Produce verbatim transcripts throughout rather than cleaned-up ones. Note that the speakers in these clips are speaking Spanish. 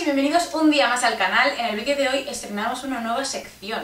bienvenidos un día más al canal. En el vídeo de hoy estrenamos una nueva sección.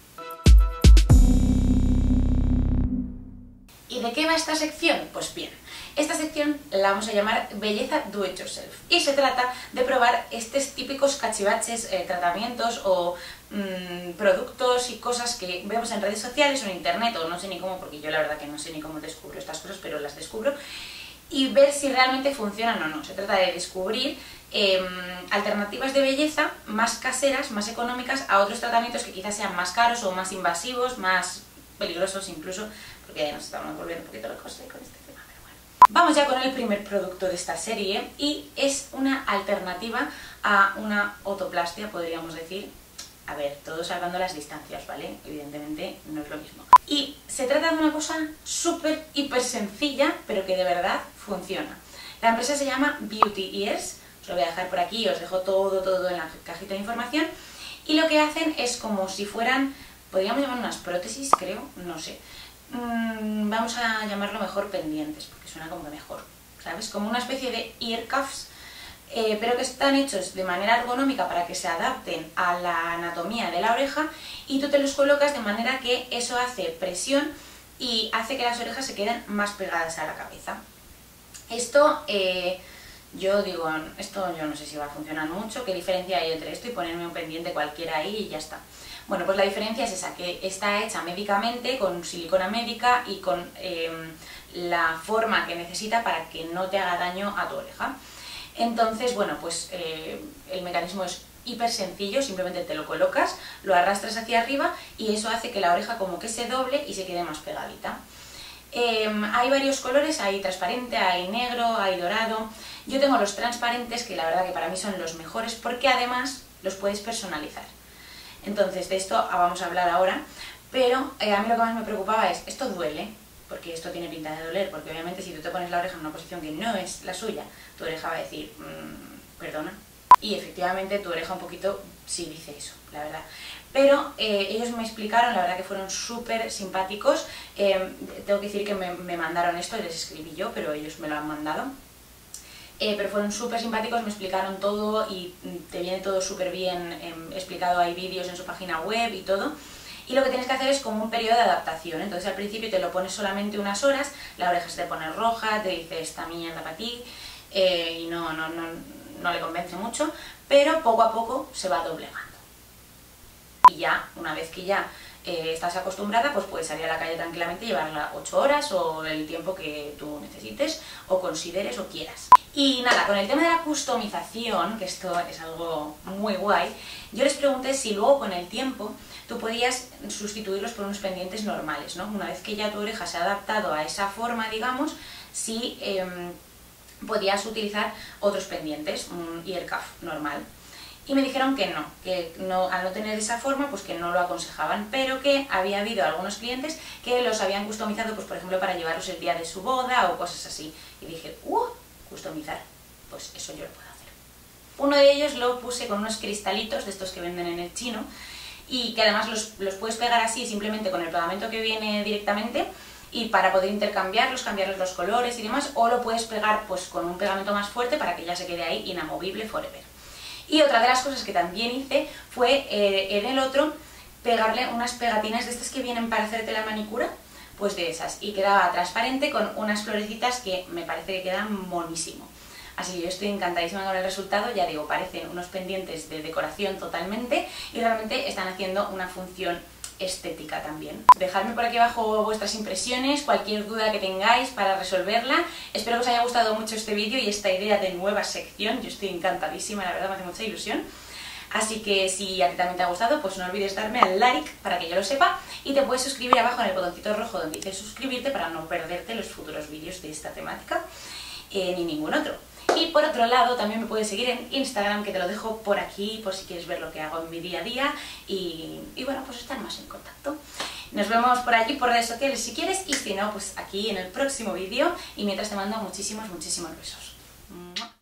¿Y de qué va esta sección? Pues bien, esta sección la vamos a llamar Belleza Do It Yourself y se trata de probar estos típicos cachivaches, eh, tratamientos o mmm, productos y cosas que vemos en redes sociales o en internet, o no sé ni cómo, porque yo la verdad que no sé ni cómo descubro estas cosas, pero las descubro, y ver si realmente funcionan o no. Se trata de descubrir eh, alternativas de belleza más caseras, más económicas a otros tratamientos que quizás sean más caros o más invasivos, más peligrosos incluso, porque ya nos estamos volviendo un poquito locos con este tema, pero bueno. Vamos ya con el primer producto de esta serie y es una alternativa a una otoplastia, podríamos decir. A ver, todo salvando las distancias, ¿vale? Evidentemente no es lo mismo. Y se trata de una cosa súper, hiper sencilla, pero que de verdad funciona. La empresa se llama Beauty Ears, os lo voy a dejar por aquí, os dejo todo, todo en la cajita de información. Y lo que hacen es como si fueran, podríamos llamar unas prótesis, creo, no sé. Mm, vamos a llamarlo mejor pendientes, porque suena como que mejor, ¿sabes? Como una especie de ear cuffs, Eh, pero que están hechos de manera ergonómica para que se adapten a la anatomía de la oreja y tú te los colocas de manera que eso hace presión y hace que las orejas se queden más pegadas a la cabeza. Esto, eh, yo digo, esto yo no sé si va a funcionar mucho, qué diferencia hay entre esto y ponerme un pendiente cualquiera ahí y ya está. Bueno, pues la diferencia es esa, que está hecha médicamente, con silicona médica y con eh, la forma que necesita para que no te haga daño a tu oreja. Entonces, bueno, pues eh, el mecanismo es hiper sencillo, simplemente te lo colocas, lo arrastras hacia arriba y eso hace que la oreja como que se doble y se quede más pegadita. Eh, hay varios colores, hay transparente, hay negro, hay dorado. Yo tengo los transparentes, que la verdad que para mí son los mejores porque además los puedes personalizar. Entonces, de esto vamos a hablar ahora, pero eh, a mí lo que más me preocupaba es, ¿esto duele? Porque esto tiene pinta de doler, porque obviamente si tú te pones la oreja en una posición que no es la suya, tu oreja va a decir, mmm, perdona. Y efectivamente tu oreja un poquito sí dice eso, la verdad. Pero eh, ellos me explicaron, la verdad que fueron súper simpáticos. Eh, tengo que decir que me, me mandaron esto, les escribí yo, pero ellos me lo han mandado. Eh, pero fueron súper simpáticos, me explicaron todo y te viene todo súper bien eh, explicado, hay vídeos en su página web y todo. Y lo que tienes que hacer es como un periodo de adaptación. Entonces al principio te lo pones solamente unas horas, la oreja se te pone roja, te dice esta mierda para ti, eh, y no, no, no, no le convence mucho, pero poco a poco se va doblegando. Y ya, una vez que ya eh, estás acostumbrada, pues puedes salir a la calle tranquilamente y llevarla ocho horas o el tiempo que tú necesites o consideres o quieras. Y nada, con el tema de la customización, que esto es algo muy guay, yo les pregunté si luego con el tiempo tú podías sustituirlos por unos pendientes normales, ¿no? Una vez que ya tu oreja se ha adaptado a esa forma, digamos, si eh, podías utilizar otros pendientes, un ear cuff normal. Y me dijeron que no, que no, al no tener esa forma, pues que no lo aconsejaban, pero que había habido algunos clientes que los habían customizado, pues por ejemplo, para llevarlos el día de su boda o cosas así. Y dije, ¡uh! Customizar, pues eso yo lo puedo hacer. Uno de ellos lo puse con unos cristalitos de estos que venden en el chino, y que además los, los puedes pegar así simplemente con el pegamento que viene directamente y para poder intercambiarlos, cambiarles los colores y demás, o lo puedes pegar pues con un pegamento más fuerte para que ya se quede ahí inamovible forever. Y otra de las cosas que también hice fue eh, en el otro pegarle unas pegatinas de estas que vienen para hacerte la manicura, pues de esas, y quedaba transparente con unas florecitas que me parece que quedan monísimo. Así que yo estoy encantadísima con el resultado, ya digo, parecen unos pendientes de decoración totalmente y realmente están haciendo una función estética también. Dejadme por aquí abajo vuestras impresiones, cualquier duda que tengáis para resolverla. Espero que os haya gustado mucho este vídeo y esta idea de nueva sección, yo estoy encantadísima, la verdad me hace mucha ilusión. Así que si a ti también te ha gustado, pues no olvides darme al like para que yo lo sepa y te puedes suscribir abajo en el botoncito rojo donde dice suscribirte para no perderte los futuros vídeos de esta temática eh, ni ningún otro. Y por otro lado también me puedes seguir en Instagram, que te lo dejo por aquí por si quieres ver lo que hago en mi día a día y, y bueno, pues estar más en contacto. Nos vemos por allí por redes sociales si quieres y si no, pues aquí en el próximo vídeo y mientras te mando muchísimos, muchísimos besos.